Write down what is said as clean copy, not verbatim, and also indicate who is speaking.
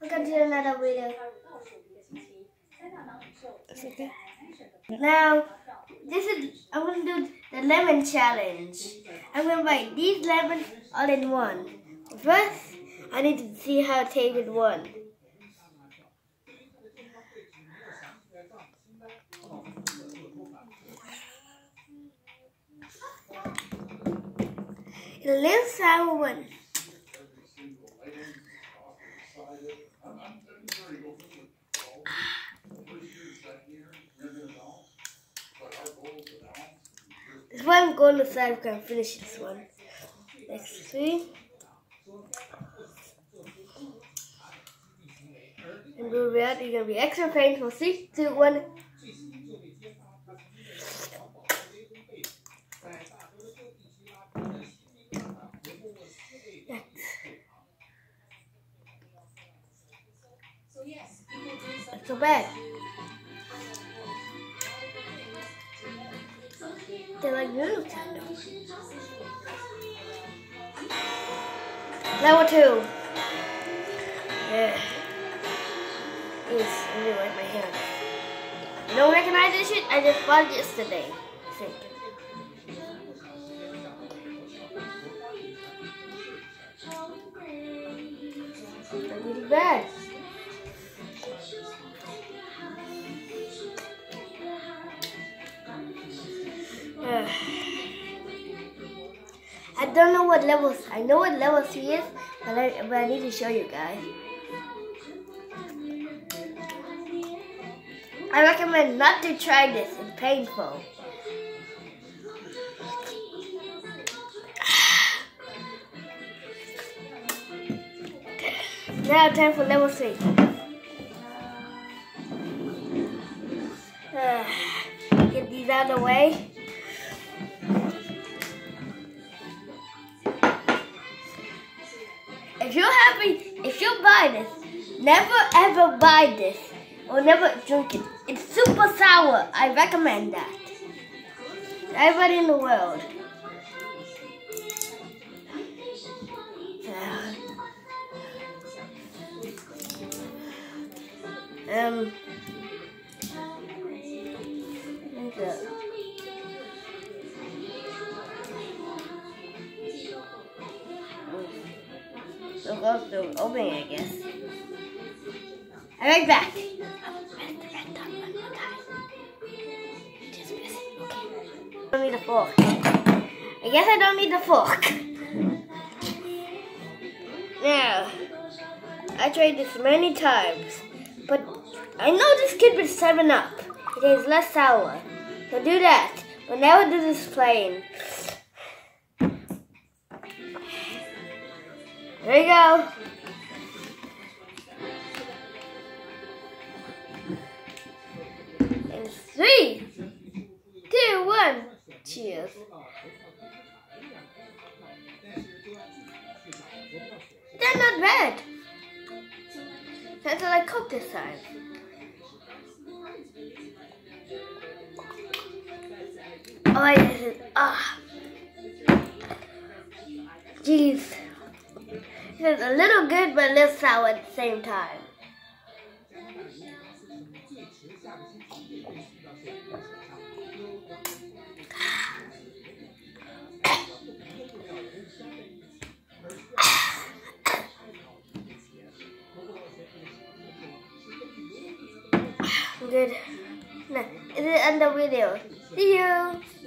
Speaker 1: Continue another video.
Speaker 2: It's okay.
Speaker 1: Now, I'm going to do the lemon challenge. I'm going to bite these lemons all in one. First, I need to see how it tastes with one. It's a little sour one. This one I'm going to decide if I can finish this one. Let's see. And do that. You're going to be extra painful. 3, 2, 1. Not so bad. They're like noodles kind of. Level 2. Yeah. It's really like my hand. You don't recognize this shit? I just bought it yesterday. See. Not really bad. I don't know what levels. I know what level 3 is, but I need to show you guys. I recommend not to try this. It's painful. Now time for level 3. Get these out of the way. If you buy this, never ever buy this or never drink it. It's super sour. I recommend that. Everybody in the world. So go through opening, I guess. I'm right back. I don't need a fork. I guess I don't need the fork. Now, I tried this many times, but I know this kid with 7-Up. It is less sour. So do that. We'll never do this plain. There you go. And 3, 2, 1. Cheers. They're not bad. That's what I cooked this time. Oh, this is jeez. It's a little good, but a little sour at the same time. Good. This is the end of the video. See you.